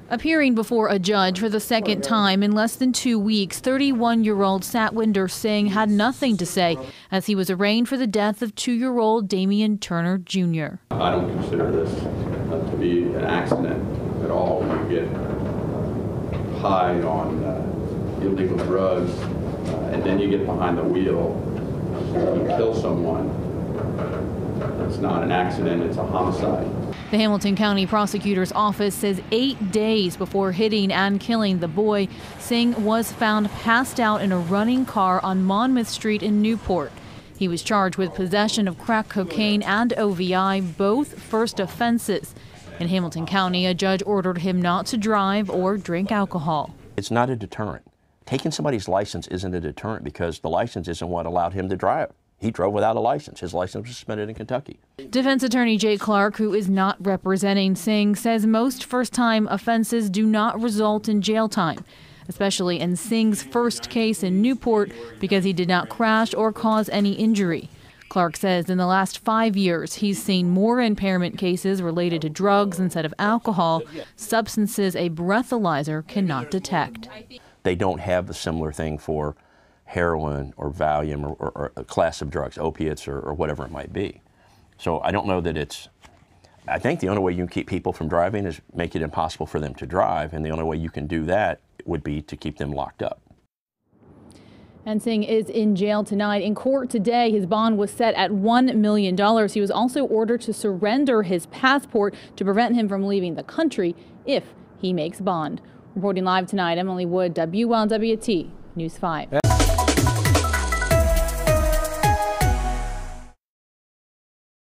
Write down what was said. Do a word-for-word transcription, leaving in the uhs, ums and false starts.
Appearing before a judge for the second time in less than two weeks, thirty-one-year-old Satwinder Singh had nothing to say as he was arraigned for the death of two-year-old Damian Turner Junior I don't consider this uh, to be an accident at all. You get high on uh, illegal drugs uh, and then you get behind the wheel, you kill someone. It's not an accident, it's a homicide. The Hamilton County Prosecutor's Office says eight days before hitting and killing the boy, Singh was found passed out in a running car on Monmouth Street in Newport. He was charged with possession of crack cocaine and O V I, both first offenses. In Hamilton County, a judge ordered him not to drive or drink alcohol. It's not a deterrent. Taking somebody's license isn't a deterrent because the license isn't what allowed him to drive. He drove without a license. His license was suspended in Kentucky. Defense attorney Jay Clark, who is not representing Singh, says most first-time offenses do not result in jail time, especially in Singh's first case in Newport because he did not crash or cause any injury. Clark says in the last five years, he's seen more impairment cases related to drugs instead of alcohol, substances a breathalyzer cannot detect. They don't have a similar thing for heroin or Valium or, or, or a class of drugs, opiates or, or whatever it might be. So I don't know that it's, I think the only way you can keep people from driving is make it impossible for them to drive, and the only way you can do that would be to keep them locked up. And Singh is in jail tonight. In court today, his bond was set at one million dollars. He was also ordered to surrender his passport to prevent him from leaving the country if he makes bond. Reporting live tonight, Emily Wood, W L W T News five.